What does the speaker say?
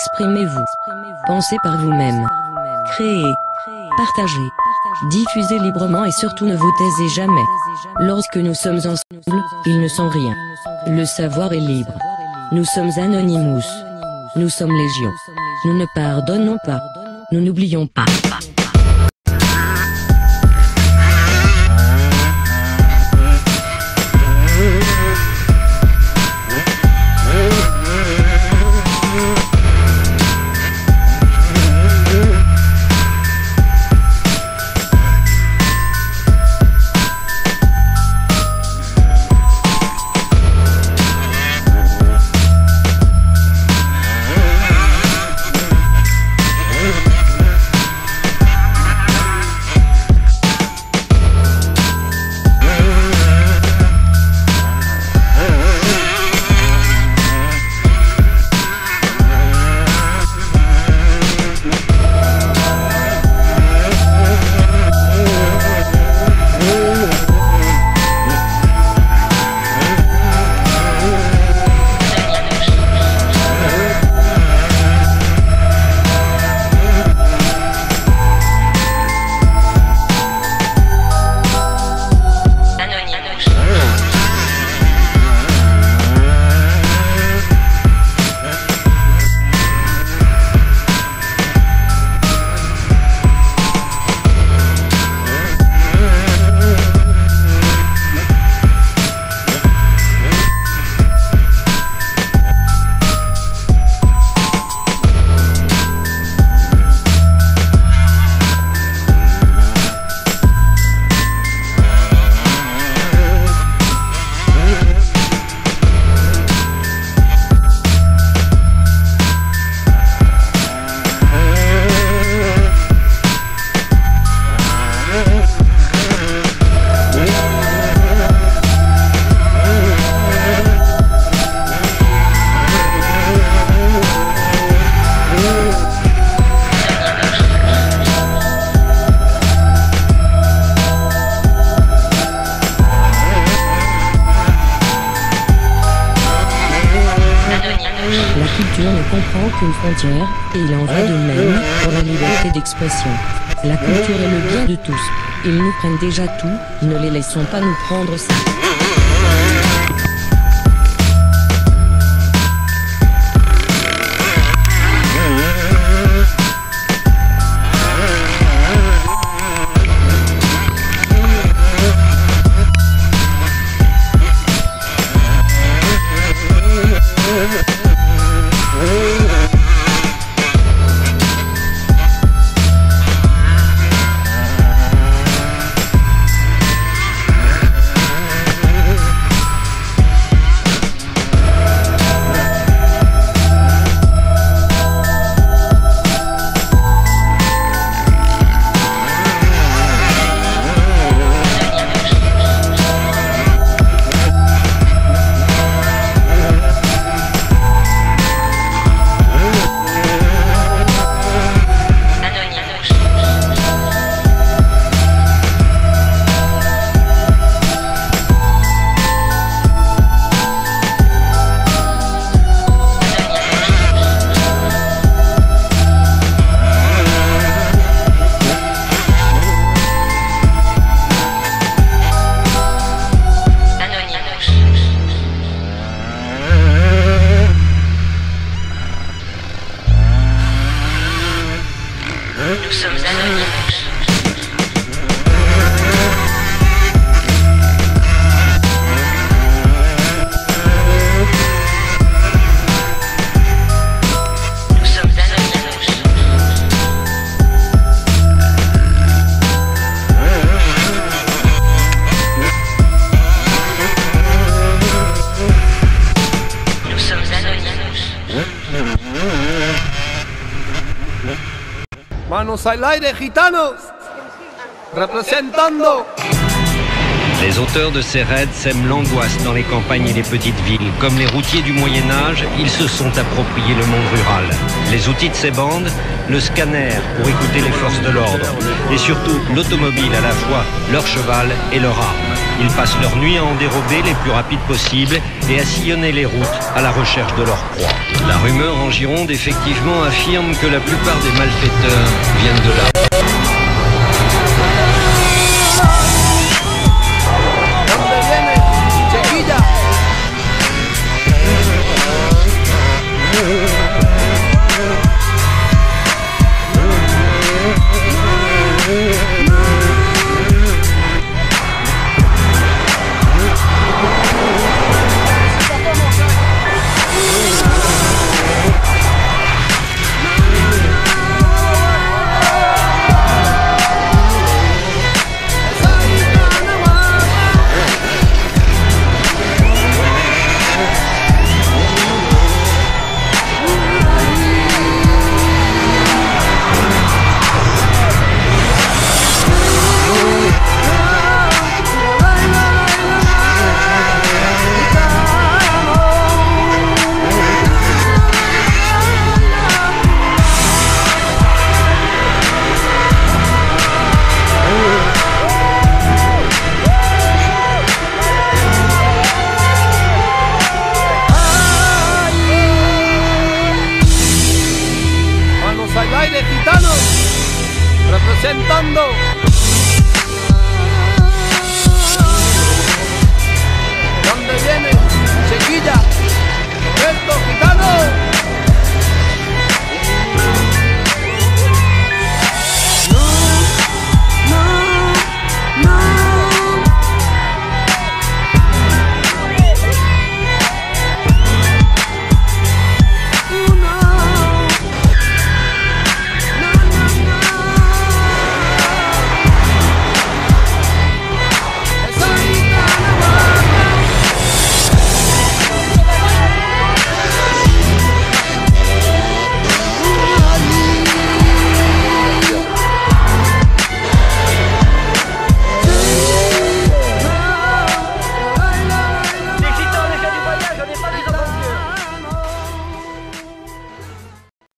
Exprimez-vous. Pensez par vous-même. Créez. Partagez. Diffusez librement et surtout ne vous taisez jamais. Lorsque nous sommes ensemble, ils ne sont rien. Le savoir est libre. Nous sommes Anonymous. Nous sommes Légion. Nous ne pardonnons pas. Nous n'oublions pas. La culture ne comprend qu'une frontière, et il en va de même pour la liberté d'expression. La culture est le bien de tous. Ils nous prennent déjà tout, ne les laissons pas nous prendre ça. Nous sommes Anonymous. Nous sommes Anonymous. Nous sommes Anonymous. Manos al aire, gitanos, representando. Les auteurs de ces raids sèment l'angoisse dans les campagnes et les petites villes. Comme les routiers du Moyen-Âge, ils se sont appropriés le monde rural. Les outils de ces bandes, le scanner pour écouter les forces de l'ordre, et surtout l'automobile à la fois leur cheval et leur arme. Ils passent leur nuit à en dérober les plus rapides possibles et à sillonner les routes à la recherche de leur proie. La rumeur en Gironde, effectivement, affirme que la plupart des malfaiteurs viennent de là. ¿Dónde viene, chiquilla? Manos al aire, gitanos, representando